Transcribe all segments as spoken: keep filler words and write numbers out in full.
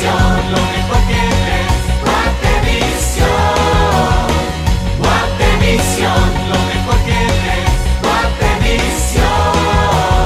lo mejor que ves. Guatevisión, Guatevisión, lo mejor que ves. Guatevisión.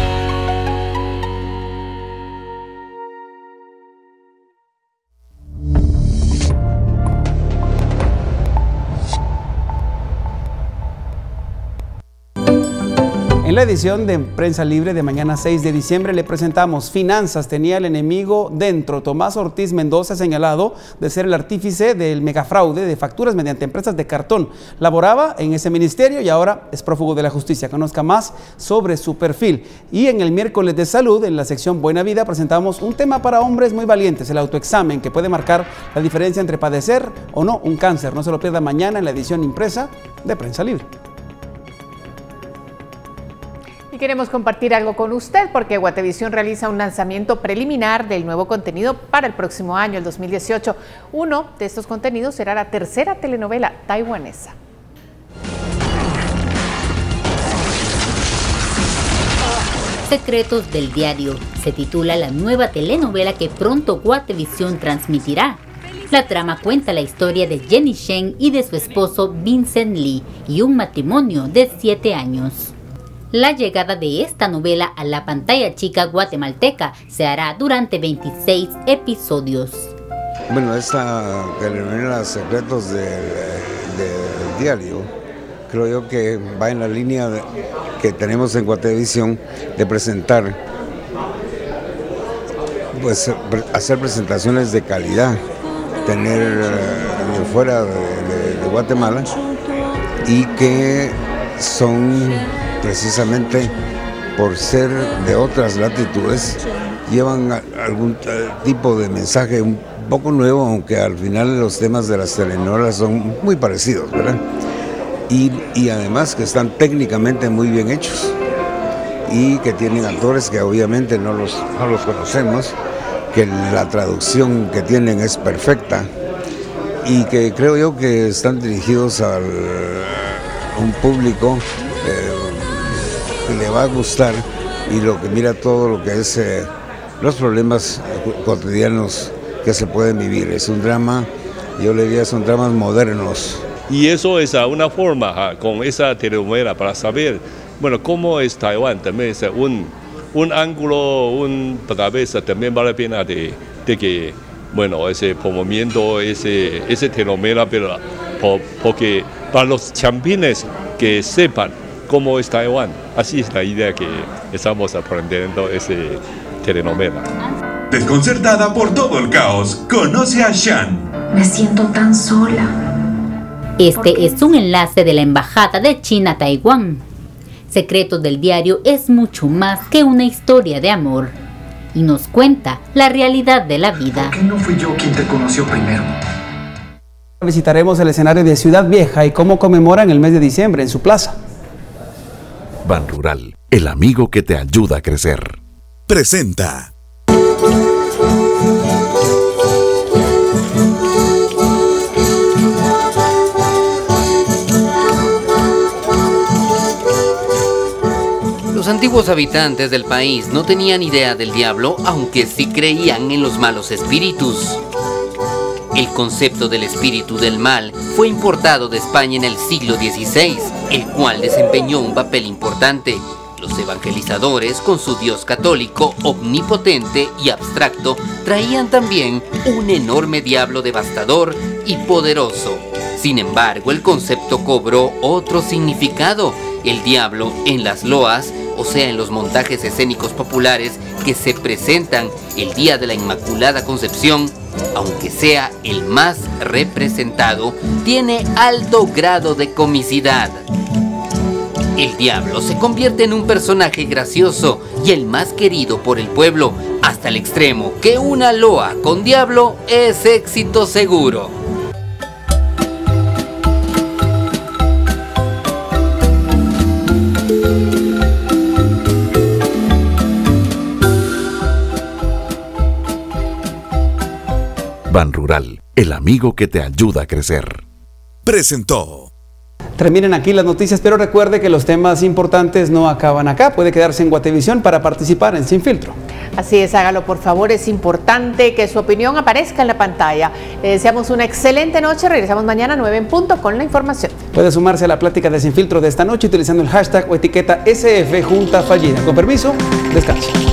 En la edición de Prensa Libre de mañana seis de diciembre le presentamos Finanzas tenía el enemigo dentro. Tomás Ortiz Mendoza, señalado de ser el artífice del megafraude de facturas mediante empresas de cartón. Laboraba en ese ministerio y ahora es prófugo de la justicia. Conozca más sobre su perfil. Y en el miércoles de salud, en la sección Buena Vida, presentamos un tema para hombres muy valientes, el autoexamen, que puede marcar la diferencia entre padecer o no un cáncer. No se lo pierda mañana en la edición impresa de Prensa Libre. Y queremos compartir algo con usted porque Guatevisión realiza un lanzamiento preliminar del nuevo contenido para el próximo año, el dos mil dieciocho. Uno de estos contenidos será la tercera telenovela taiwanesa. Secretos del Diario se titula la nueva telenovela que pronto Guatevisión transmitirá. La trama cuenta la historia de Jenny Shen y de su esposo Vincent Lee y un matrimonio de siete años. La llegada de esta novela a la pantalla chica guatemalteca se hará durante veintiséis episodios. Bueno, esta telenovela Secretos del, del Diario, creo yo que va en la línea de, que tenemos en Guatevisión de presentar, pues hacer presentaciones de calidad, tener de fuera de, de, de Guatemala y que son precisamente por ser de otras latitudes, llevan algún tipo de mensaje un poco nuevo, aunque al final los temas de las telenovelas son muy parecidos, ¿verdad? Y, y además que están técnicamente muy bien hechos y que tienen actores que obviamente no los, no los conocemos, que la traducción que tienen es perfecta y que creo yo que están dirigidos a un público eh, que le va a gustar y lo que mira todo lo que es eh, los problemas cotidianos que se pueden vivir. Es un drama, yo le diría, son dramas modernos. Y eso es una forma con esa telenovela para saber, bueno, cómo es Taiwán. También es un, un ángulo, un tal vez también vale la pena de, de que, bueno, ese promoviendo ese, ese telenovela, pero por, porque para los champines que sepan cómo es Taiwán. Así es la idea que estamos aprendiendo ese telenovela. Desconcertada por todo el caos, conoce a Shan. Me siento tan sola. Este es un enlace de la Embajada de China a Taiwán. Secretos del Diario es mucho más que una historia de amor y nos cuenta la realidad de la vida. ¿Por qué no fui yo quien te conoció primero? Visitaremos el escenario de Ciudad Vieja y cómo conmemoran el mes de diciembre en su plaza. Ban Rural, el amigo que te ayuda a crecer. Presenta. Los antiguos habitantes del país no tenían idea del diablo, aunque sí creían en los malos espíritus. El concepto del espíritu del mal fue importado de España en el siglo dieciséis, el cual desempeñó un papel importante. Los evangelizadores, con su Dios católico, omnipotente y abstracto, traían también un enorme diablo devastador y poderoso. Sin embargo, el concepto cobró otro significado. El diablo en las loas, o sea, en los montajes escénicos populares que se presentan el día de la Inmaculada Concepción, aunque sea el más representado, tiene alto grado de comicidad. El diablo se convierte en un personaje gracioso y el más querido por el pueblo, hasta el extremo que una loa con diablo es éxito seguro. Ban Rural, el amigo que te ayuda a crecer. Presentó. Terminan aquí las noticias, pero recuerde que los temas importantes no acaban acá. Puede quedarse en Guatevisión para participar en Sin Filtro. Así es, hágalo por favor, es importante que su opinión aparezca en la pantalla. Le deseamos una excelente noche, regresamos mañana a nueve en punto con la información. Puede sumarse a la plática de Sin Filtro de esta noche utilizando el hashtag o etiqueta S F Junta Fallida. Con permiso, descanse.